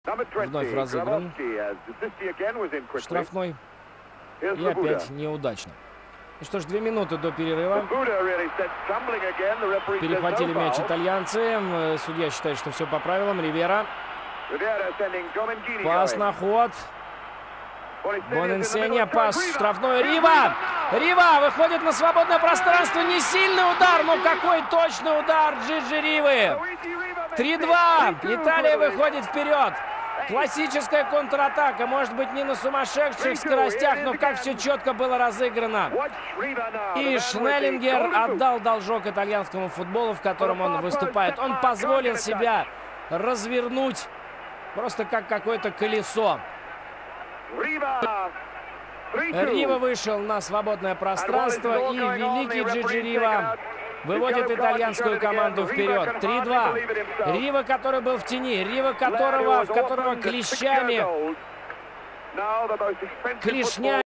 Вновь разыгран. Штрафной. И опять неудачно. Ну что ж, 2 минуты до перерыва. Перехватили мяч итальянцы. Судья считает, что все по правилам. Ривера. Пас на ход. Бонинсенья, пас штрафной. Рива! Рива выходит на свободное пространство. Не сильный удар, но какой точный удар Джиджи Ривы. 3-2. Италия выходит вперед. Классическая контратака. Может быть, не на сумасшедших скоростях, но как все четко было разыграно. И Шнеллингер отдал должок итальянскому футболу, в котором он выступает. Он позволил себя развернуть просто как какое-то колесо. Рива вышел на свободное пространство, и великий Джиджи Рива выводит итальянскую команду вперед. 3-2. Рива, который был в тени, Рива, в которого клещами